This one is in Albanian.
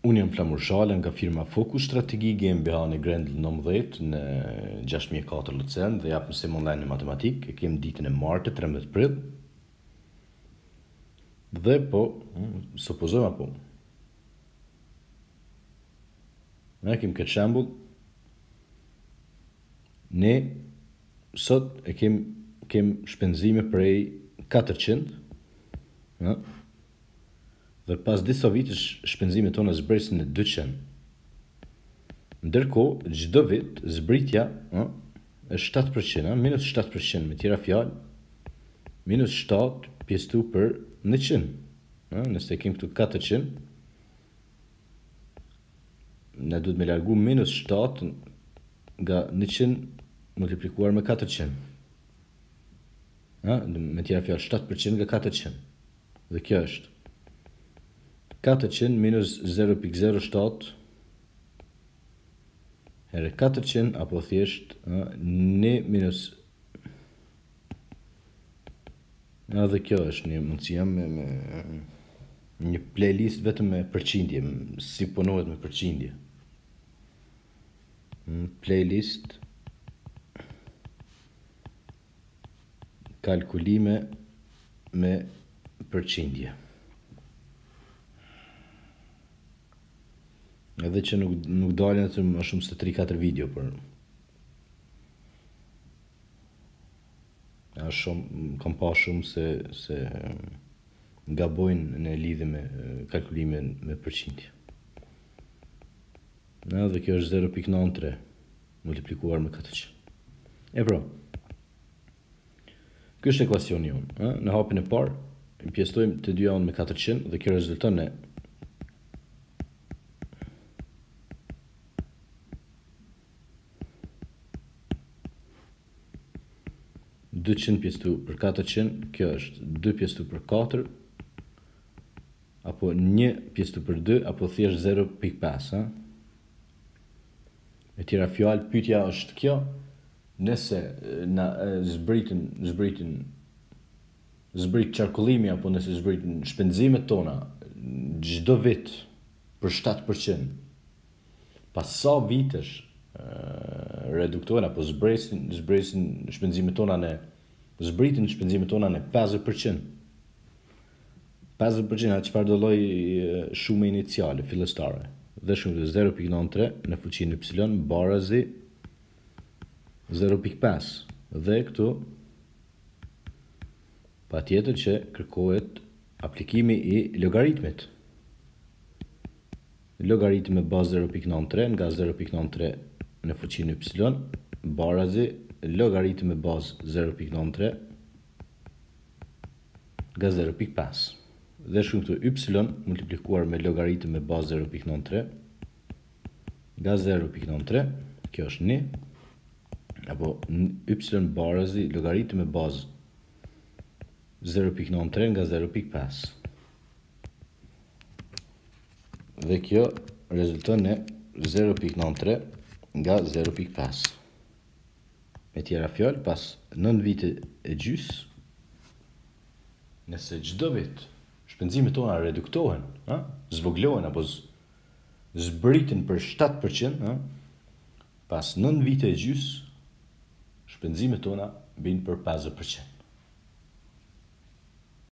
Unë jam Flamur Shale nga firma Focus Strategi GmbH në Grendel 19 në 6004 Lucern dhe jap mësim online në matematik. E kem ditën e martë 13 prill. Dhe po, supozojmë apo. Ne kem këtë shembull. Ne sot e kem shpenzime prej 400, ja? Dhe pas disa vitësh shpenzimet tona zbresin në 200. Ndërkohë, çdo vit zbritja është 7%, minus 7%, me tjera fjalë, minus 7 pjesëtu për 100. Nëse kem këtu 400, ne duhet me largu minus 7 nga 100 multiplikuar me 400. Me tjera fjalë, 7% nga 400. Dhe kjo është 400 minus 0.07 herë 400, apo thjesht 1 minus. Dhe kjo është një mundësia me një playlist vetëm me përqindje, si punohet me përqindje. Playlist kalkulime me përqindje. Edhe që nuk dalin atë më shumë se 3-4 video, por kam pa shumë se gabojnë në lidhje me kalkulime me përqindje. Dhe kjo është 0.93 multiplikuar me 400. E pra, kjo është ekuacioni jonë. Në hapin e parë, pjestojmë të dyja me 400 dhe kjo rezulton në 200 pjesëtu për 400, kjo është 2 pjesëtu për 4, apo 1 pjesëtu për 2, apo thjesht 0.5. Me tjera fjalë, pyetja është kjo: nëse na zbrit qarkullimi, apo nëse zbritën shpenzimet tona çdo vit për 7%, pas sa vitesh reduktohen apo zbresin shpenzimet tona në 50%. 50% atë çfarë do lloj shume iniciale fillestare. Dhe shumë 0.93 në fuqinë y barazi 0.5. Dhe këtu patjetër që kërkohet aplikimi i logaritmit. Logaritmi me bazë 0.93 nga 0.93 në fuqinë y barazi logaritmi me bazë 0.93 nga 0.5. Dhe shumë këtu y multiplikuar me logaritmi me bazë 0.93 nga 0.93, kjo është 1, apo y barazi logaritmi me bazë 0.93 nga 0.5. Dhe kjo rezulton në 0.93 nga 0.5. Me tjera fjalë, pas 9 vite e gjys, nëse çdo vit shpenzimet tona reduktohen, zvoglohen apo zbriten për 7%, pas 9 vite e gjys, shpenzimet tona bin për 50%.